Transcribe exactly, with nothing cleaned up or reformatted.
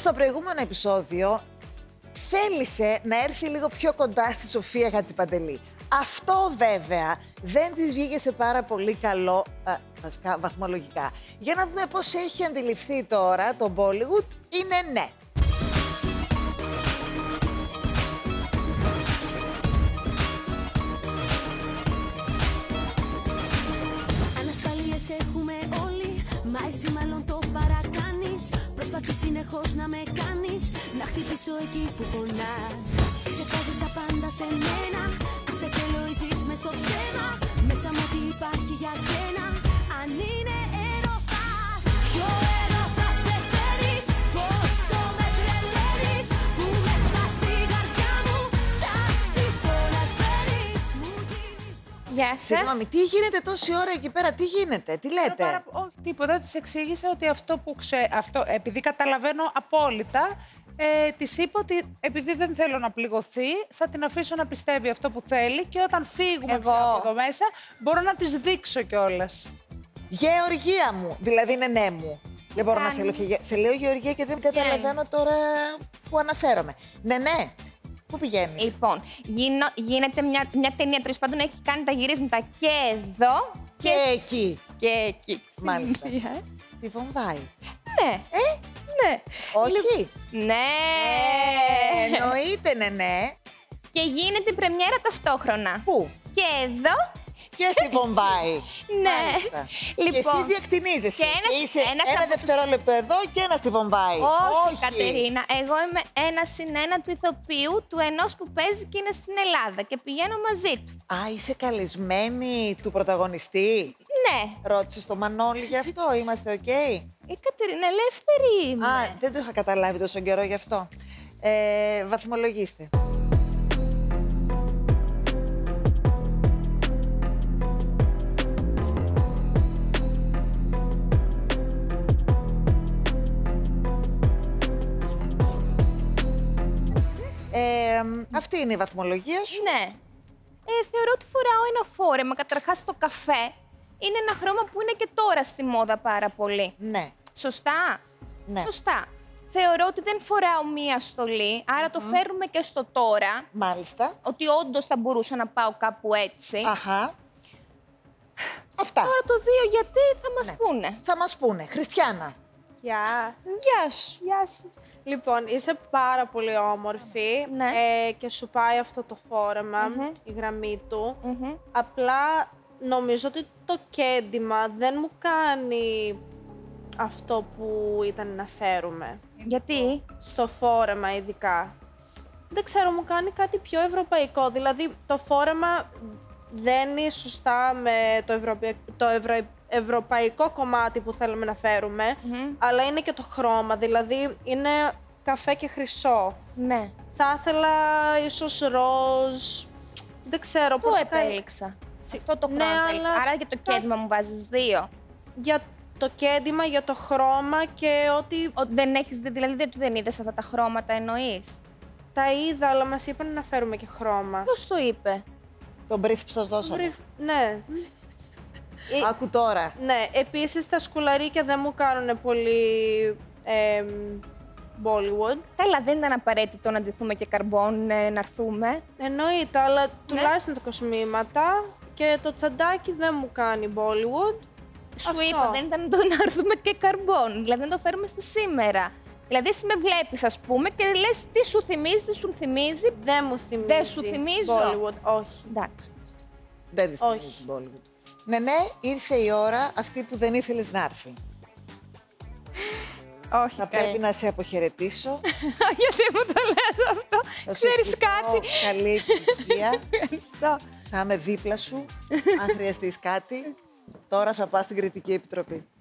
στο προηγούμενο επεισόδιο θέλησε να έρθει λίγο πιο κοντά στη Σοφία Χατζηπαντελή. Αυτό βέβαια δεν της βγήκε σε πάρα πολύ καλό, α, βασικά βαθμολογικά. Για να δούμε πώς έχει αντιληφθεί τώρα το Bollywood, είναι ναι. Ανασφάλειες έχουμε όλοι, μα εσύ μάλλον το παρακάνεις. Προσπαθείς συνεχώς να με κάνεις, να χτυπήσω εκεί που πονάς. Ξεχάζεις τα πάντα σε μένα, σε θέλω ζεις μες στο ψέμα. Μέσα μου τι υπάρχει για σένα, αν είναι έρωτας. Ποιο έρωτας πρefέρεις, πόσο με τρελαίνεις, που μέσα στη καρδιά μου σαν τυφώνας μπαίνεις. Γεια σας. Συγγνώμη, τι γίνεται τόση ώρα εκεί πέρα, τι γίνεται, τι λέτε. Πάρα... Όχι, τίποτα. Της εξήγησα ότι αυτό που ξέ... αυτό, επειδή καταλαβαίνω απόλυτα, ε, της είπα ότι επειδή δεν θέλω να πληγωθεί, θα την αφήσω να πιστεύει αυτό που θέλει και όταν φύγουμε Εγώ... από εδώ μέσα, μπορώ να της δείξω κιόλας. Γεωργία μου, δηλαδή είναι ναι μου. Δεν μπορώ να σε λέω, και... σε λέω Γεωργία και δεν καταλαβαίνω τώρα που αναφέρομαι. Ναι, ναι. Πού πηγαίνεις? Λοιπόν, γίνω, γίνεται μια, μια ταινία, τέλος πάντων έχει κάνει τα γυρίσματα και εδώ και, και εκεί. Και εκεί. Μάλιστα. Συνήθεια, ε. Στη Βομβάη. Ναι. Ε? Ναι. Όχι. Ναι. Ε, εννοείται ναι, ναι. Και γίνεται πρεμιέρα ταυτόχρονα. Πού? Και εδώ. Και στη Βομβάη. Ναι. Λοιπόν, και εσύ Λοιπόν, διακτηνίζεσαι. και ένας- Και είσαι ένας ένα από τους- δευτερόλεπτο εδώ και ένα στη Βομβάη. Όχι, Κατερίνα. Εγώ είμαι ένα συν ένα του ηθοποιού του ενός που παίζει και είναι στην Ελλάδα και πηγαίνω μαζί του. Α, είσαι καλεσμένη του πρωταγωνιστή. Ναι. Ρώτησε το Μανώλη γι' αυτό, είμαστε οκ. Okay? Ε, Κατερίνα, ελεύθερη είμαι. Α, δεν το είχα καταλάβει τόσο καιρό γι' αυτό. Ε, βαθμολογήστε. Ε, αυτή είναι η βαθμολογία σου. Ναι. Ε, θεωρώ ότι φοράω ένα φόρεμα. Καταρχάς, το καφέ είναι ένα χρώμα που είναι και τώρα στη μόδα πάρα πολύ. Ναι. Σωστά. Ναι. Σωστά. Θεωρώ ότι δεν φοράω μία στολή, άρα το φέρνουμε και στο τώρα. Μάλιστα. Ότι όντως θα μπορούσα να πάω κάπου έτσι. Αχα. Αυτά. Τώρα το δύο γιατί θα μας Ναι. πούνε. Θα μας πούνε. Χριστιανά. Γεια. Γεια σου. Γεια σου. Λοιπόν, είσαι πάρα πολύ όμορφη Ναι. ε, και σου πάει αυτό το φόρεμα, Μμμ. η γραμμή του. Μμμ. Απλά νομίζω ότι το κέντημα δεν μου κάνει αυτό που ήταν να φέρουμε. Γιατί? Στο φόρεμα ειδικά. Δεν ξέρω, μου κάνει κάτι πιο ευρωπαϊκό. Δηλαδή, το φόρεμα δένει σωστά με το, ευρωπαϊ... το ευρω... ευρωπαϊκό κομμάτι που θέλουμε να φέρουμε, Μμμ. αλλά είναι και το χρώμα, δηλαδή είναι καφέ και χρυσό. Ναι. Θα ήθελα ίσως ροζ, δεν ξέρω. Πού πορτοκαλί. επέλεξα. Σε αυτό το Ναι, χρώμα επέλεξα. αλλά- Άρα για το κέντημα μου βάζεις δύο. Για το κέντημα, για το χρώμα και ότι Ότι δεν έχεις δει, δηλαδή δεν, δεν είδες αυτά τα χρώματα εννοείς. τα είδα, αλλά μας είπαν να φέρουμε και χρώμα. Ποιος το είπε? Το brief που σας δώσαμε. Μπρι- Ναι. Ε, Άκου τώρα. Ναι, επίσης τα σκουλαρίκια δεν μου κάνουν πολύ ε, Bollywood. Καλά, δεν ήταν απαραίτητο να ντυθούμε και καρμπόν, ε, να έρθουμε. Εννοείται, αλλά τουλάχιστον τα κοσμήματα και το τσαντάκι δεν μου κάνει Bollywood. Σου Αυτό. είπα, δεν ήταν το να έρθουμε και καρμπόν. Δηλαδή να το φέρουμε στη σήμερα. Δηλαδή εσύ με βλέπεις, ας πούμε, και λες τι σου θυμίζει, τι σου θυμίζει. Δεν μου θυμίζει Δεν σου θυμίζω. Bollywood, όχι. Εντάξει. Δεν της Όχι. θυμίζει Bollywood. Ναι, ναι, ήρθε η ώρα αυτή που δεν ήθελες να έρθει. Όχι, Θα καλή. πρέπει να σε αποχαιρετήσω. Γιατί μου το λες αυτό. Θα σου Ξέρεις ευχηθώ κάτι. καλή επιτυχία. Ευχαριστώ. Θα είμαι δίπλα σου, αν χρειαστείς κάτι. Τώρα θα πας στην Κριτική Επιτροπή.